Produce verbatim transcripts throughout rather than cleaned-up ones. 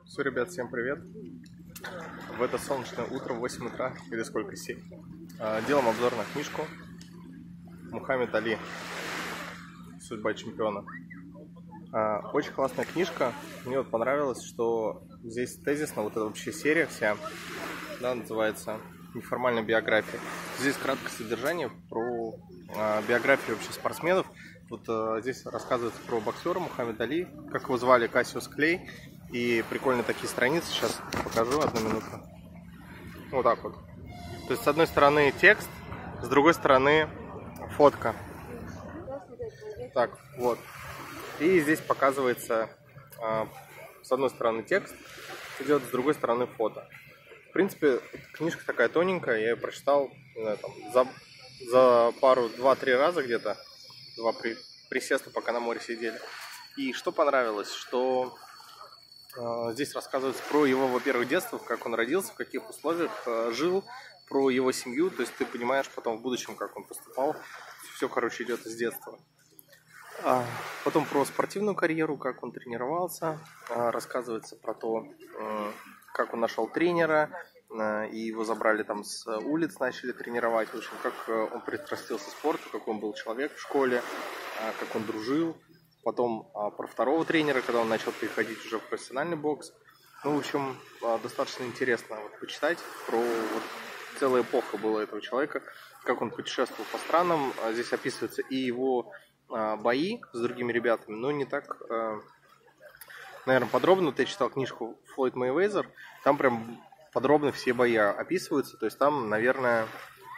Все, ребят, всем привет. В это солнечное утро в восемь утра, или сколько, семь. Делаем обзор на книжку Мухаммед Али «Судьба чемпиона». Очень классная книжка. Мне вот понравилось, что здесь тезисно, вот эта вообще серия вся, да, называется «Неформальная биография». Здесь краткое содержание про биографию вообще спортсменов. Вот здесь рассказывается про боксера Мухаммед Али, как его звали, Кассиус Клей. И прикольные такие страницы, сейчас покажу, одну минуту. Вот так вот. То есть с одной стороны текст, с другой стороны фотка. Так, вот. И здесь показывается, с одной стороны текст идет, с другой стороны фото. В принципе, книжка такая тоненькая, я ее прочитал, не знаю, там, за, за пару, два-три раза где-то, два при, присеста, пока на море сидели. И что понравилось, что здесь рассказывается про его, во-первых, детство, как он родился, в каких условиях жил, про его семью. То есть ты понимаешь потом в будущем, как он поступал. Все, короче, идет из детства. Потом про спортивную карьеру, как он тренировался. Рассказывается про то, как он нашел тренера, и его забрали там с улиц, начали тренировать. В общем, как он пристрастился к спорту, как он был человек в школе, как он дружил. Потом а, про второго тренера, когда он начал переходить уже в профессиональный бокс. Ну, в общем, а, достаточно интересно вот, почитать про вот, целая эпоха была этого человека, как он путешествовал по странам. А, здесь описываются и его а, бои с другими ребятами, но не так, а, наверное, подробно. Вот я читал книжку Флойд Мейвезер, там прям подробно все бои описываются, то есть там, наверное,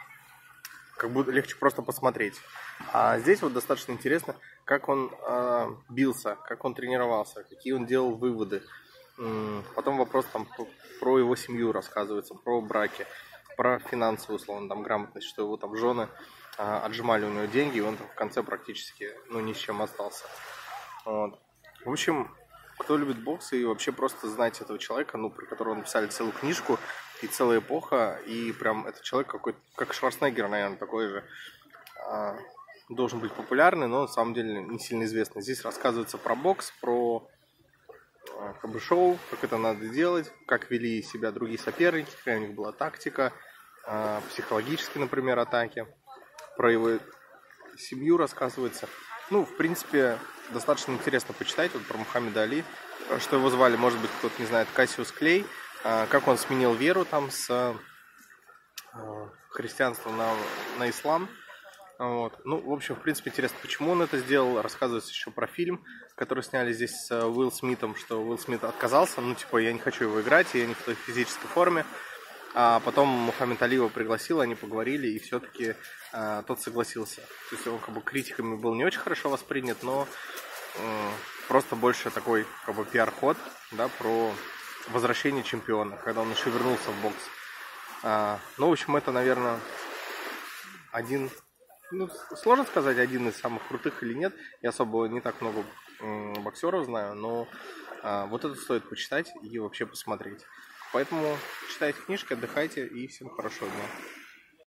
как будто легче просто посмотреть. А здесь вот достаточно интересно, как он э, бился, как он тренировался, какие он делал выводы. Потом вопрос там про его семью рассказывается, про браки, про финансовую, условно, там, грамотность, что его там жены э, отжимали у него деньги, и он там в конце практически, ну, ни с чем остался. Вот. В общем, кто любит бокс и вообще просто знать этого человека, ну, про которого написали целую книжку, и целая эпоха, и прям этот человек какой-то, как Шварценеггер, наверное, такой же, э, должен быть популярный, но на самом деле не сильно известный. Здесь рассказывается про бокс, про как бы шоу, как это надо делать, как вели себя другие соперники, какая у них была тактика, психологические, например, атаки. Про его семью рассказывается. Ну, в принципе, достаточно интересно почитать вот про Мухаммеда Али, что его звали, может быть, кто-то не знает, Кассиус Клей, как он сменил веру там с христианства на, на ислам. Вот. Ну, в общем, в принципе, интересно, почему он это сделал. Рассказывается еще про фильм, который сняли здесь с Уилл Смитом, что Уилл Смит отказался, ну, типа, я не хочу его играть, я не в той физической форме. А потом Мухаммед Али его пригласил, они поговорили, и все-таки а, тот согласился. То есть он, как бы, критиками был не очень хорошо воспринят, но э, просто больше такой, как бы, пиар-ход, да, про возвращение чемпиона, когда он еще вернулся в бокс. А, ну, в общем, это, наверное, один... Ну, сложно сказать, один из самых крутых или нет. Я особо не так много боксеров знаю, но а, вот это стоит почитать и вообще посмотреть. Поэтому читайте книжки, отдыхайте и всем хорошего дня.